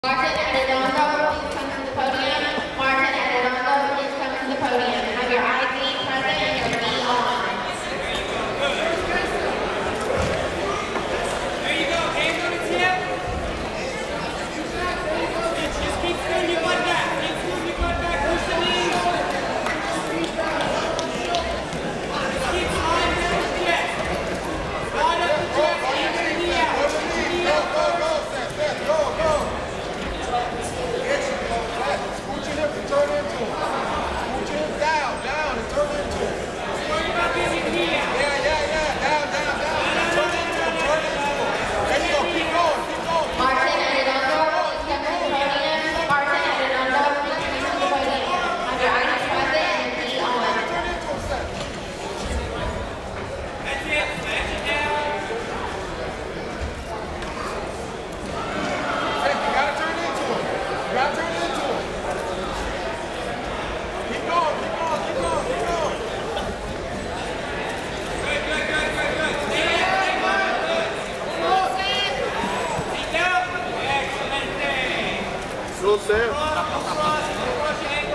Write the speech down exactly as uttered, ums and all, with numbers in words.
Martin Adedondo, please come to the podium. Martin Adedondo, please come to the podium. Have your I D present and your V on. There you go, hands on his hip. Just keep screwing your butt back. Keep screwing your butt back. Push the knees. Just keep sliding down the chest. Slide up the chest, hands to the knee out. Push the knee out. Go, go, Seth, Seth, go, go. Scoot your hips and turn into him. Scoot your hips down, down, and turn into him. Worry about getting your knee out. Yeah, yeah, yeah, down, down, down. Turn into him, turn into him. There you go, keep going, keep going. Martin Adedondo, please come to the podium. Martin Adedondo, please come to the podium. Have your I D present and your V on. Turn into him, Seth. That's it. Smash it down. Seth, you gotta turn into him. You gotta turn into him. Keep going, keep going, keep going, keep going. Good, good, good, good, good. Stay down, stay down. Good. Stay down. Excellent thing. Slow, Seth. Cross, cross, cross your ankle.